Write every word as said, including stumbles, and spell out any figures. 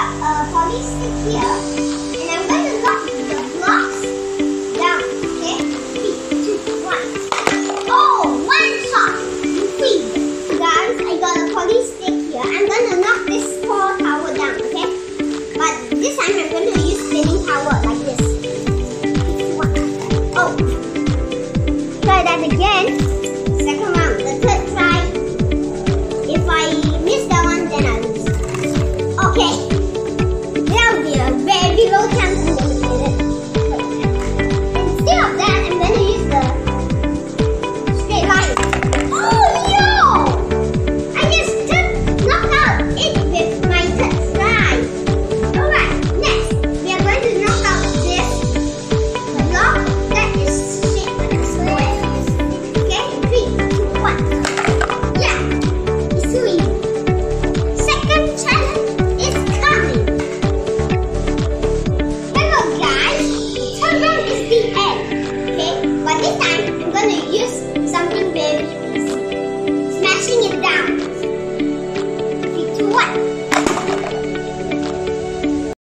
a poly stick here, and I'm going to knock the blocks down. Okay? Three, two, one. Oh, one shot. Three. Guys, I got a poly stick here. I'm going to knock this four tower down. Okay? But this time I'm going to use spinning tower like this. One. Oh. Try that again. Second round. The third try. If I miss that one, then I lose. Okay. That would be a very low chance I'm going to get it. Instead of that, I'm going to use the straight line. Oh no! I just took, knocked out it with my third try. Alright, next, we are going to knock out this block that is shaped like a square. Okay, three, two, one. Yeah, it's too easy. Second challenge is coming. Hello guys, third round is the end. Okay, but this time I'm going to use